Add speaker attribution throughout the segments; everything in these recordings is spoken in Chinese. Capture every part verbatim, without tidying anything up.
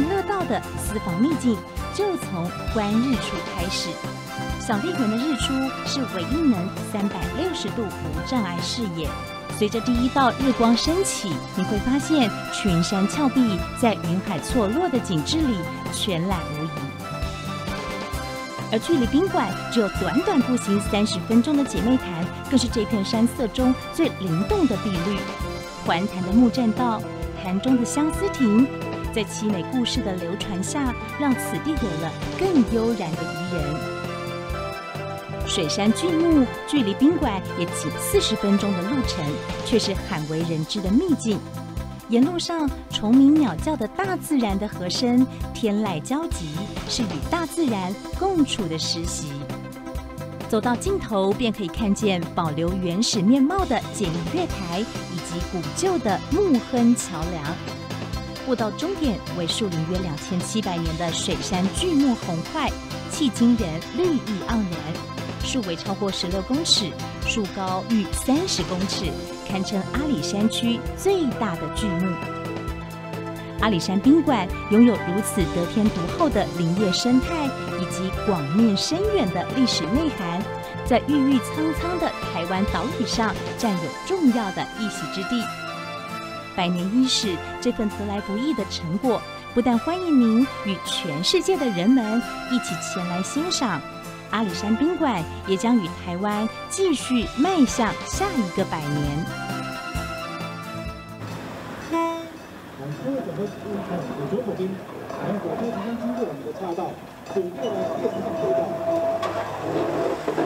Speaker 1: 乐道的私房秘境，就从观日出开始。小笠原的日出是唯一能三百六十度无障碍视野。随着第一道日光升起，你会发现群山峭壁在云海错落的景致里全览无遗。而距离宾馆只有短短步行三十分钟的姐妹潭，更是这片山色中最灵动的碧绿。环潭的木栈道，潭中的相思亭，在凄美故事的流传下，让此地有了更悠然的宜人。水山巨木距离宾馆也仅四十分钟的路程，却是罕为人知的秘境。沿路上虫鸣鸟叫的大自然的和声，天籁交集，是与大自然共处的实习。走到尽头，便可以看见保留原始面貌的简明月台，以及古旧的木亨桥梁。步道终点为树龄约两千七百年的水杉巨木红块，迄今仍绿意盎然。树围超过十六公尺，树高逾三十公尺，堪称阿里山区最大的巨木。阿里山宾馆拥有如此得天独厚的林业生态，以及广面深远的历史内涵，在郁郁苍苍的台湾岛屿上占有重要的一席之地。百年伊始，这份得来不易的成果，不但欢迎您与全世界的人们一起前来欣赏，阿里山宾馆也将与台湾继续迈向下一个百年。
Speaker 2: 所有整个左手边，然后火车即将经过我们的岔道，左过来二十上轨道。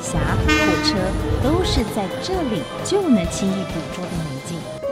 Speaker 1: 霞、火车，都是在这里就能轻易捕捉的美景。